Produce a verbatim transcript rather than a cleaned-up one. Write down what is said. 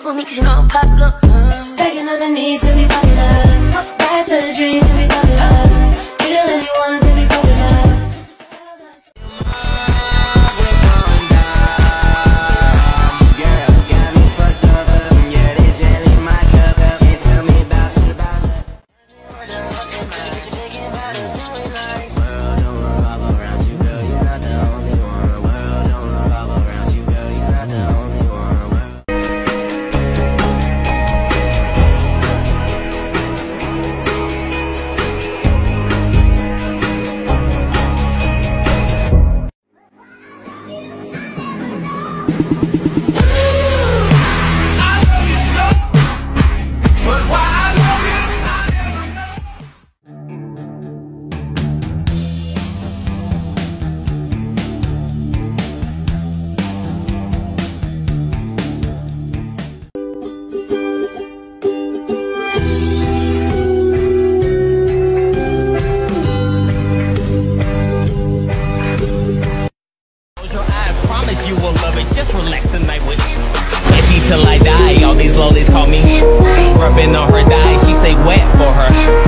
for me, cause you know I'm popular. Begging on the knees to be popular. Back to the dreams to be popular. Feel anyone to be popular. You will love it, just relax tonight with Edgy till I die, all these lollies call me. Rubbing on her thigh, she say wet for her.